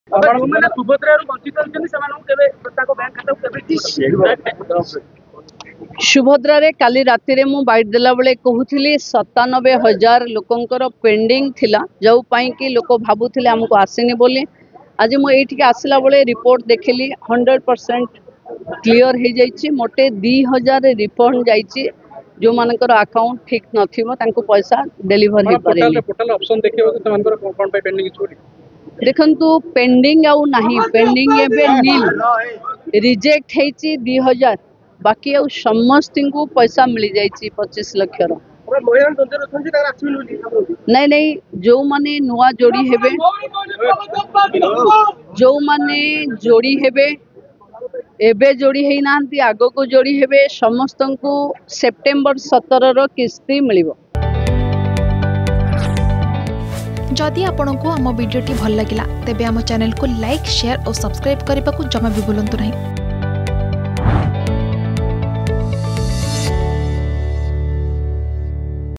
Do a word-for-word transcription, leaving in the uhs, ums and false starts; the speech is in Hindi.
सुभद्रा रे काली राति रे मु बाइट देला बेले कहूली सतानबे हजार लोकंकर पेंडिंग थिला जो पाई कि लोक भाबुथिले हमको आसीनी बोली। आज मु एठिक आसला बेले रिपोर्ट देखिली हंड्रेड परसेंट क्लियर हो जाइए। मोटे दी हजार रिफंड जाइए जो मानकर अकाउंट ठीक नथिबो तांको पैसा डेलीवर हो पारे। पोर्टल ऑप्शन देखियो त मानकर कोन पे पेंडिंग छोड़ी देखंतु पेंडिंग आउ नाही पेंडिंग एबे नील रिजेक्ट हेची दी हजार बाकी आउ समस्त को पैसा मिल जाइए पच्चीस लाख रो। नहीं नहीं जो माने नुआ जोड़ी हेबे जो माने जोड़ी हेबे एबे जोड़ी है नांती आगो को जोड़ी हेबे समस्त को सेप्टेम्बर सत्रह रो किस्ती मिलिबो। जदि आपंक आम भिडी भल लगा तेब आम चैनल को लाइक शेयर और सब्सक्राइब करने को जमा भी भूलु नहीं।